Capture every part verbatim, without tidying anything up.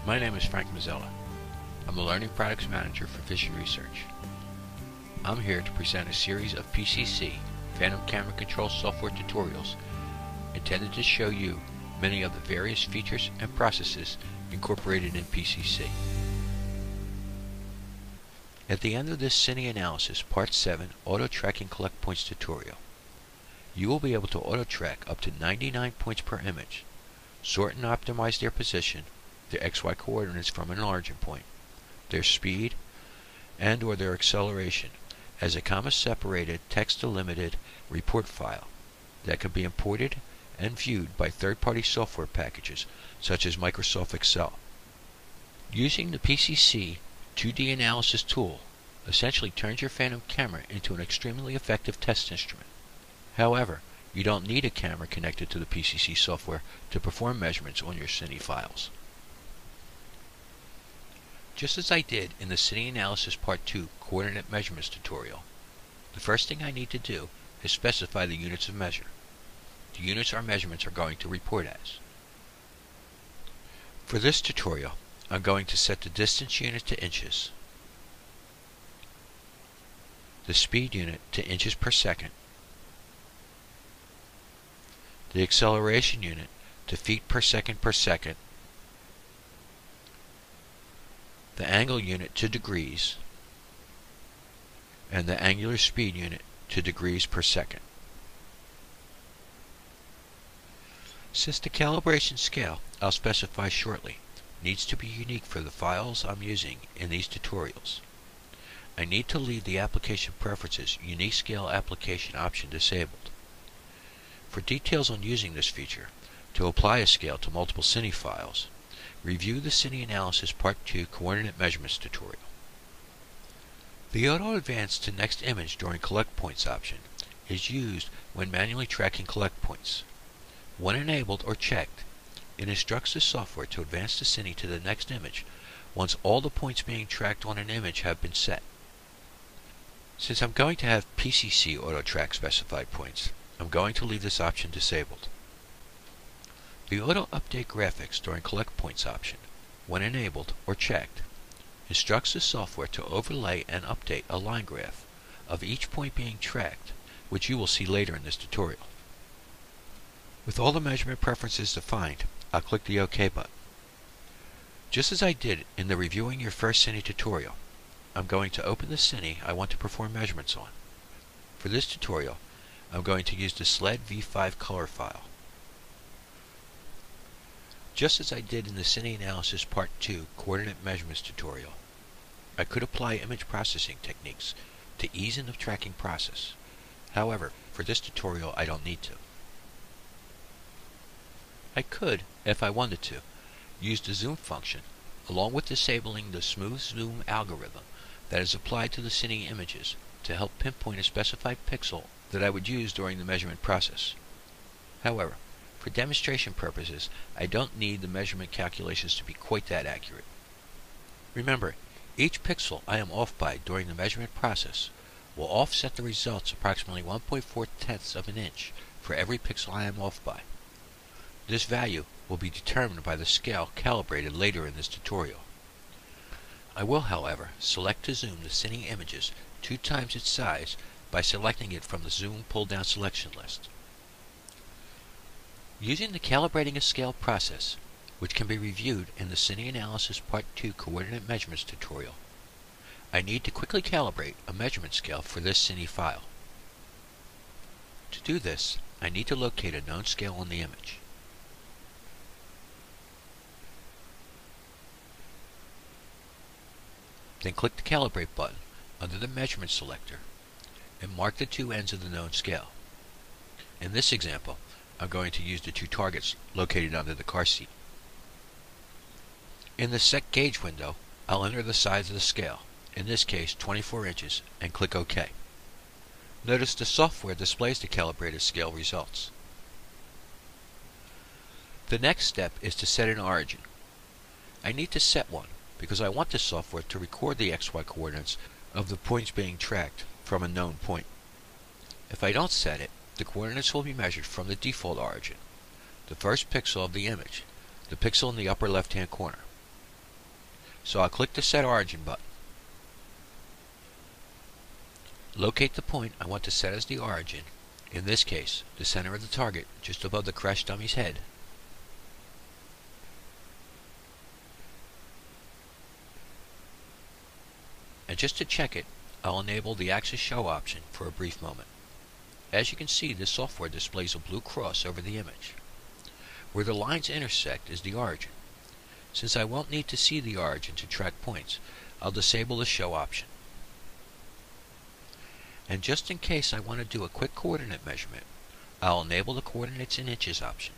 My name is Frank Mazzella. I'm the Learning Products Manager for Vision Research. I'm here to present a series of P C C, Phantom Camera Control software tutorials intended to show you many of the various features and processes incorporated in P C C. At the end of this Cine Analysis Part seven Auto Tracking Collect Points tutorial, you will be able to auto-track up to ninety-nine points per image, sort and optimize their position, their X Y coordinates from an origin point, their speed, and or their acceleration as a comma-separated, text-delimited report file that can be imported and viewed by third-party software packages such as Microsoft Excel. Using the P C C two D analysis tool essentially turns your Phantom camera into an extremely effective test instrument. However, you don't need a camera connected to the P C C software to perform measurements on your Cine files. Just as I did in the Cine Analysis Part two Coordinate Measurements tutorial, the first thing I need to do is specify the units of measure. The units our measurements are going to report as. For this tutorial, I'm going to set the distance unit to inches, the speed unit to inches per second, the acceleration unit to feet per second per second, the angle unit to degrees, and the angular speed unit to degrees per second. Since the calibration scale I'll specify shortly needs to be unique for the files I'm using in these tutorials, I need to leave the Application Preferences Unique Scale Application option disabled. For details on using this feature, to apply a scale to multiple Cine files, review the Cine Analysis Part two Coordinate Measurements tutorial. The Auto Advance to Next Image during Collect Points option is used when manually tracking collect points. When enabled or checked, it instructs the software to advance the Cine to the next image once all the points being tracked on an image have been set. Since I'm going to have P C C auto track specified points, I'm going to leave this option disabled. The Auto Update Graphics during Collect Points option, when enabled or checked, instructs the software to overlay and update a line graph of each point being tracked, which you will see later in this tutorial. With all the measurement preferences defined, I'll click the OK button. Just as I did in the Reviewing Your First Cine tutorial, I'm going to open the Cine I want to perform measurements on. For this tutorial, I'm going to use the S L E D V five color file. Just as I did in the Cine Analysis Part two Coordinate Measurements tutorial, I could apply image processing techniques to ease in the tracking process. However, for this tutorial I don't need to. I could, if I wanted to, use the zoom function along with disabling the smooth zoom algorithm that is applied to the Cine images to help pinpoint a specified pixel that I would use during the measurement process. However, for demonstration purposes, I don't need the measurement calculations to be quite that accurate. Remember, each pixel I am off by during the measurement process will offset the results approximately one point four tenths of an inch for every pixel I am off by. This value will be determined by the scale calibrated later in this tutorial. I will, however, select to zoom the Cine images two times its size by selecting it from the Zoom pull-down selection list. Using the Calibrating a Scale process, which can be reviewed in the Cine Analysis Part two Coordinate Measurements tutorial, I need to quickly calibrate a measurement scale for this Cine file. To do this, I need to locate a known scale on the image. Then click the Calibrate button under the Measurement selector and mark the two ends of the known scale. In this example, I'm going to use the two targets located under the car seat. In the Set Gauge window, I'll enter the size of the scale, in this case twenty-four inches, and click OK. Notice the software displays the calibrated scale results. The next step is to set an origin. I need to set one because I want the software to record the X Y coordinates of the points being tracked from a known point. If I don't set it, the coordinates will be measured from the default origin, the first pixel of the image, the pixel in the upper left-hand corner. so I'll click the Set Origin button. Locate the point I want to set as the origin, in this case, the center of the target just above the crash dummy's head. And just to check it, I'll enable the Axis Show option for a brief moment. As you can see, this software displays a blue cross over the image. Where the lines intersect is the origin. Since I won't need to see the origin to track points, I'll disable the Show option. And just in case I want to do a quick coordinate measurement, I'll enable the Coordinates in Inches option.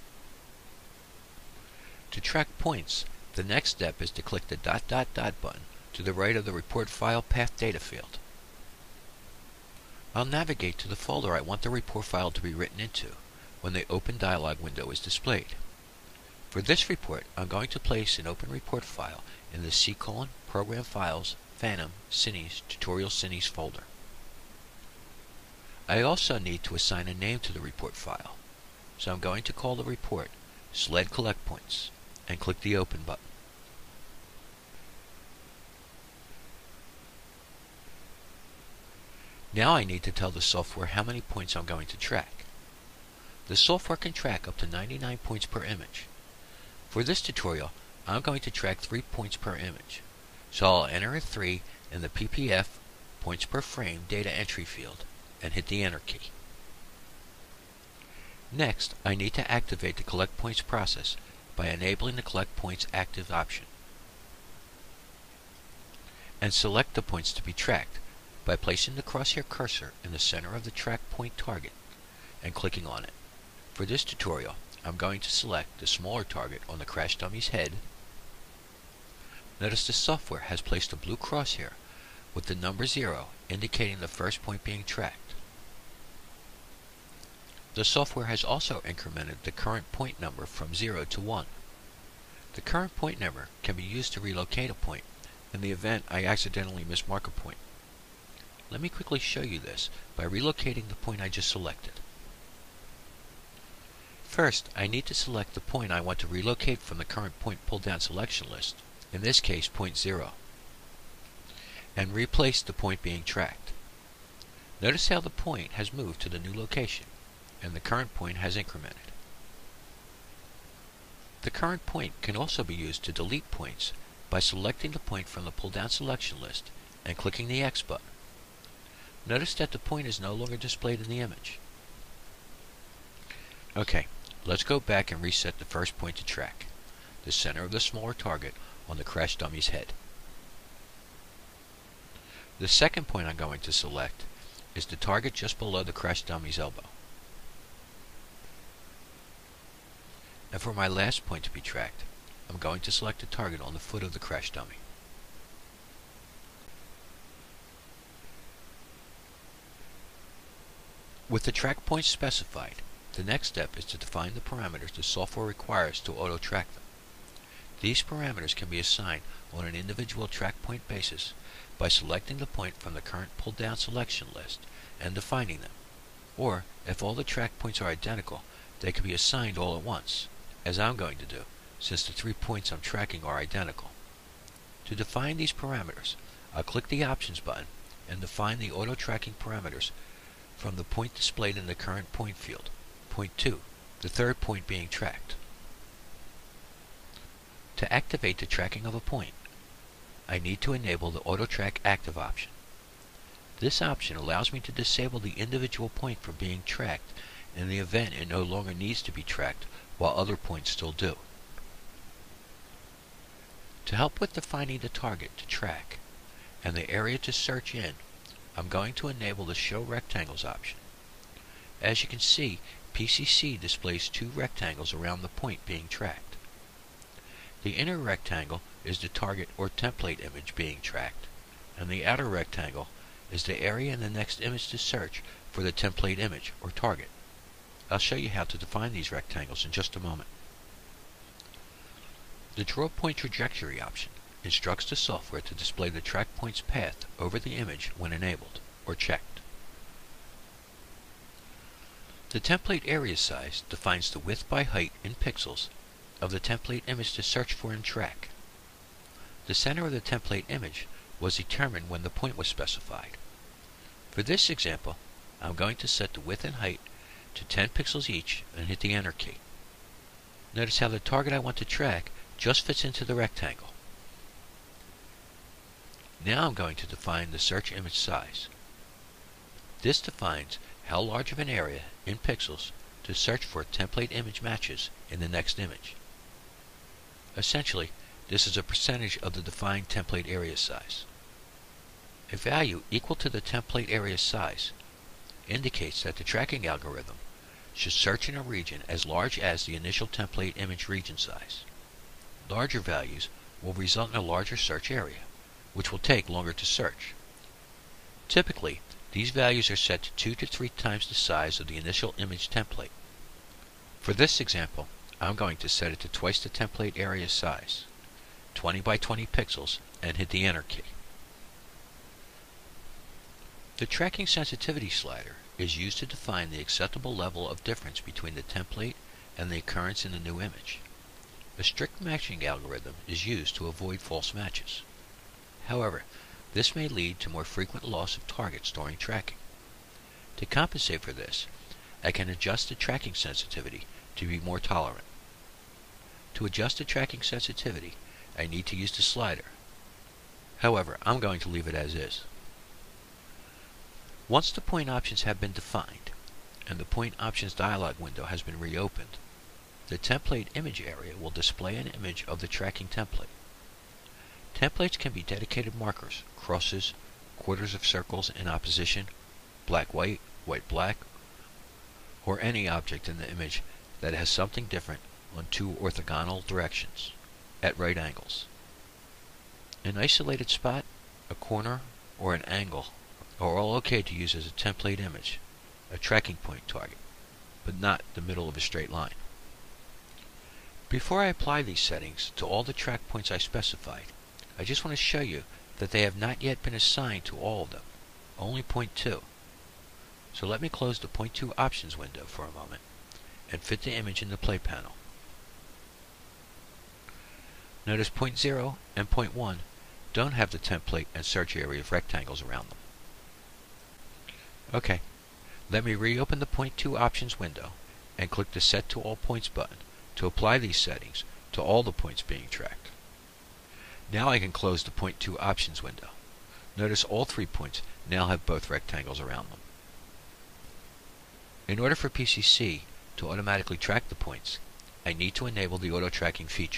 To track points, the next step is to click the dot dot dot button to the right of the Report File Path Data field. I'll navigate to the folder I want the report file to be written into when the Open dialog window is displayed. For this report, I'm going to place an Open Report file in the C colon Program Files, Phantom, Cines, Tutorial Cines folder. I also need to assign a name to the report file, so I'm going to call the report Sled Collect Points and click the Open button. Now I need to tell the software how many points I'm going to track. The software can track up to ninety-nine points per image. For this tutorial, I'm going to track three points per image, so I'll enter a three in the P P F points per frame data entry field and hit the Enter key. Next, I need to activate the Collect Points process by enabling the Collect Points Active option, and select the points to be tracked by placing the crosshair cursor in the center of the track point target and clicking on it. For this tutorial, I'm going to select the smaller target on the crash dummy's head. Notice the software has placed a blue crosshair with the number zero indicating the first point being tracked. The software has also incremented the current point number from zero to one. The current point number can be used to relocate a point in the event I accidentally mismark a point. Let me quickly show you this by relocating the point I just selected. First, I need to select the point I want to relocate from the current point pull-down selection list, in this case point zero, and replace the point being tracked. Notice how the point has moved to the new location, and the current point has incremented. The current point can also be used to delete points by selecting the point from the pull-down selection list and clicking the X button. Notice that the point is no longer displayed in the image. Okay, let's go back and reset the first point to track, the center of the smaller target on the crash dummy's head. The second point I'm going to select is the target just below the crash dummy's elbow. And for my last point to be tracked, I'm going to select a target on the foot of the crash dummy. With the track points specified, the next step is to define the parameters the software requires to auto-track them. These parameters can be assigned on an individual track point basis by selecting the point from the current pull-down selection list and defining them. Or, if all the track points are identical, they can be assigned all at once, as I'm going to do, since the three points I'm tracking are identical. To define these parameters, I'll click the Options button and define the auto-tracking parameters from the point displayed in the current point field, point two, the third point being tracked. To activate the tracking of a point, I need to enable the Auto Track Active option. This option allows me to disable the individual point from being tracked in the event it no longer needs to be tracked while other points still do. To help with defining the target to track and the area to search in, I'm going to enable the Show Rectangles option. As you can see, P C C displays two rectangles around the point being tracked. The inner rectangle is the target or template image being tracked, and the outer rectangle is the area in the next image to search for the template image or target. I'll show you how to define these rectangles in just a moment. The Draw Point Trajectory option instructs the software to display the track point's path over the image when enabled or checked. The template area size defines the width by height in pixels of the template image to search for and track. the center of the template image was determined when the point was specified. For this example, I'm going to set the width and height to ten pixels each and hit the Enter key. Notice how the target I want to track just fits into the rectangle. Now I'm going to define the search image size. This defines how large of an area in pixels to search for template image matches in the next image. Essentially, this is a percentage of the defined template area size. A value equal to the template area size indicates that the tracking algorithm should search in a region as large as the initial template image region size. Larger values will result in a larger search area, which will take longer to search. Typically, these values are set to two to three times the size of the initial image template. For this example, I'm going to set it to twice the template area size, twenty by twenty pixels, and hit the Enter key. The tracking sensitivity slider is used to define the acceptable level of difference between the template and the occurrence in the new image. A strict matching algorithm is used to avoid false matches. However, this may lead to more frequent loss of targets during tracking. To compensate for this, I can adjust the tracking sensitivity to be more tolerant. To adjust the tracking sensitivity, I need to use the slider. However, I'm going to leave it as is. Once the point options have been defined, and the point options dialog window has been reopened, the template image area will display an image of the tracking template. Templates can be dedicated markers, crosses, quarters of circles in opposition, black-white, white-black, or any object in the image that has something different on two orthogonal directions, at right angles. An isolated spot, a corner, or an angle are all okay to use as a template image, a tracking point target, but not the middle of a straight line. Before I apply these settings to all the track points I specified, I just want to show you that they have not yet been assigned to all of them, only point two. So let me close the point two options window for a moment and fit the image in the play panel. Notice point zero and point one don't have the template and search area of rectangles around them. Okay, let me reopen the point two options window and click the Set to All Points button to apply these settings to all the points being tracked. Now I can close the point two options window. Notice all three points now have both rectangles around them. In order for P C C to automatically track the points, I need to enable the auto tracking feature.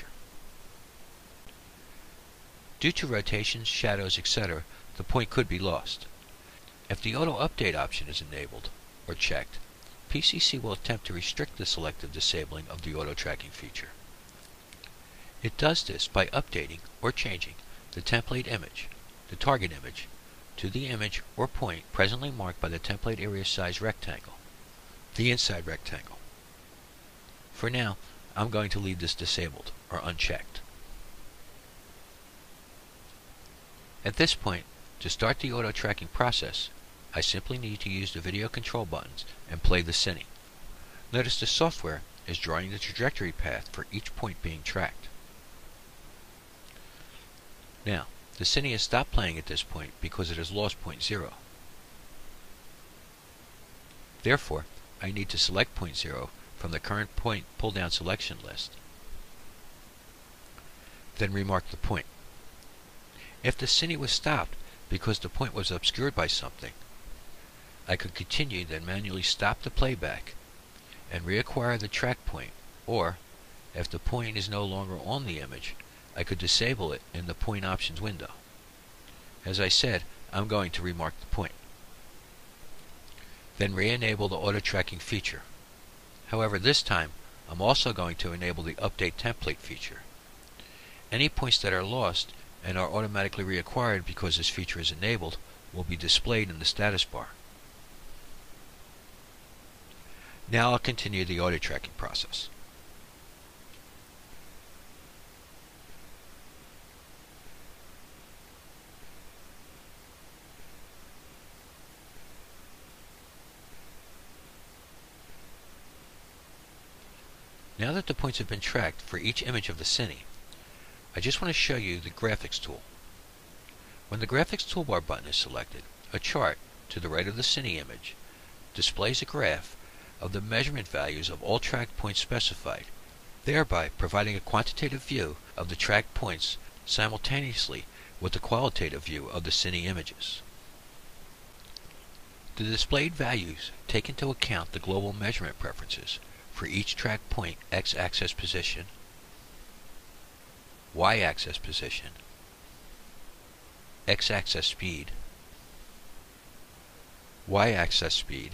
Due to rotations, shadows, et cetera, the point could be lost. If the auto update option is enabled or checked, P C C will attempt to restrict the selective disabling of the auto tracking feature. It does this by updating or changing the template image, the target image, to the image or point presently marked by the template area size rectangle, the inside rectangle. For now, I'm going to leave this disabled or unchecked. At this point, to start the auto tracking process, I simply need to use the video control buttons and play the Cine. Notice the software is drawing the trajectory path for each point being tracked. Now, the Cine has stopped playing at this point because it has lost point zero. Therefore, I need to select point zero from the current point pull-down selection list, then remark the point. If the Cine was stopped because the point was obscured by something, I could continue, then manually stop the playback and reacquire the track point, or, if the point is no longer on the image, I could disable it in the point options window. As I said, I'm going to remark the point. Then re-enable the auto tracking feature. However, this time, I'm also going to enable the update template feature. Any points that are lost and are automatically reacquired because this feature is enabled will be displayed in the status bar. Now I'll continue the auto tracking process. Now that the points have been tracked for each image of the Cine, I just want to show you the graphics tool. When the graphics toolbar button is selected, a chart to the right of the Cine image displays a graph of the measurement values of all track points specified, thereby providing a quantitative view of the track points simultaneously with the qualitative view of the Cine images. The displayed values take into account the global measurement preferences for each track point x-axis position, y-axis position, x-axis speed, y-axis speed,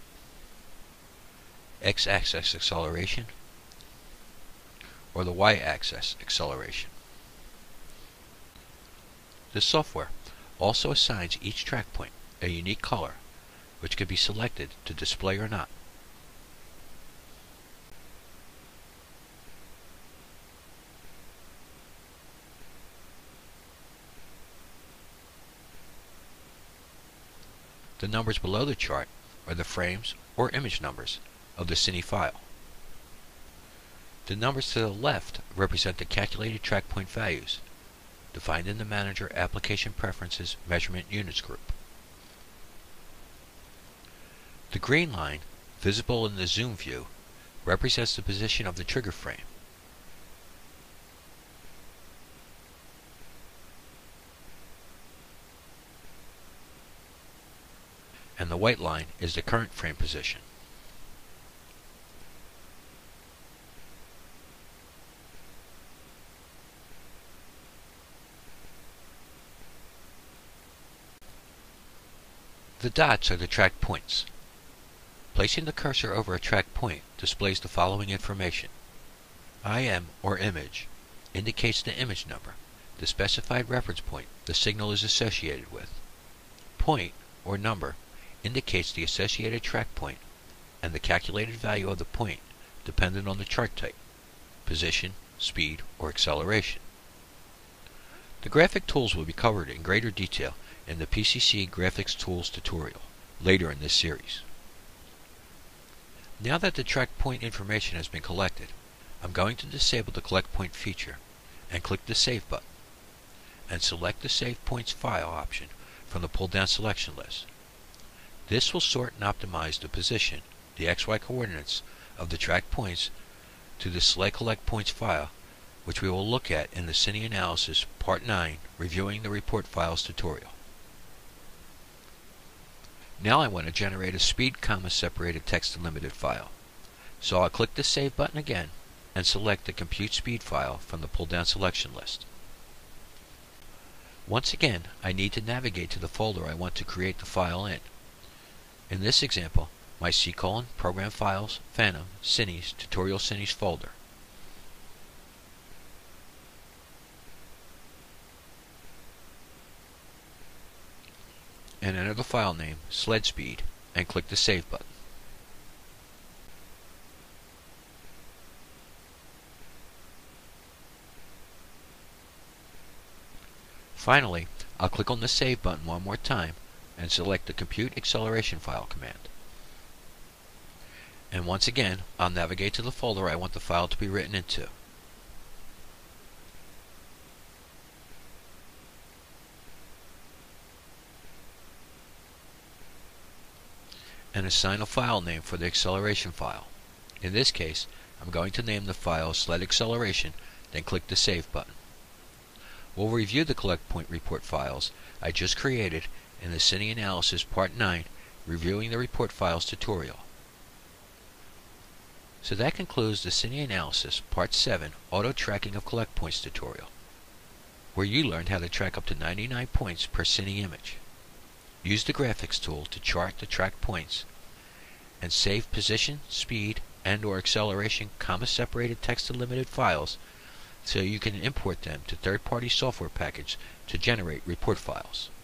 x-axis acceleration, or the y-axis acceleration. The software also assigns each track point a unique color, which can be selected to display or not. The numbers below the chart are the frames or image numbers of the Cine file. The numbers to the left represent the calculated track point values defined in the Manager Application Preferences Measurement Units group. The green line, visible in the zoom view, represents the position of the trigger frame. And the white line is the current frame position. The dots are the track points. Placing the cursor over a track point displays the following information. I M or image indicates the image number, the specified reference point the signal is associated with. Point or number indicates the associated track point and the calculated value of the point dependent on the chart type, position, speed, or acceleration. The graphic tools will be covered in greater detail in the P C C Graphics Tools tutorial later in this series. Now that the track point information has been collected, I'm going to disable the Collect Point feature and click the Save button and select the Save Points File option from the pull-down selection list. This will sort and optimize the position, the X Y coordinates of the track points to the Select Collect Points file, which we will look at in the Cine Analysis Part nine Reviewing the Report Files tutorial. Now I want to generate a speed comma separated text delimited file. So I'll click the Save button again and select the Compute Speed file from the pull-down selection list. Once again, I need to navigate to the folder I want to create the file in. In this example, my C colon, Program Files, Phantom, Cines, Tutorial Cines folder. And enter the file name, Sled Speed, and click the Save button. Finally, I'll click on the Save button one more time and select the Compute Acceleration File command. And once again, I'll navigate to the folder I want the file to be written into. And assign a file name for the acceleration file. In this case, I'm going to name the file Sled Acceleration, then click the Save button. We'll review the Collect Point Report files I just created in the Cine Analysis Part nine Reviewing the Report Files tutorial. So that concludes the Cine Analysis Part seven Auto Tracking of Collect Points tutorial, where you learned how to track up to ninety-nine points per Cine image. Use the graphics tool to chart the track points and save position, speed, and or acceleration comma separated text delimited files so you can import them to third-party software package to generate report files.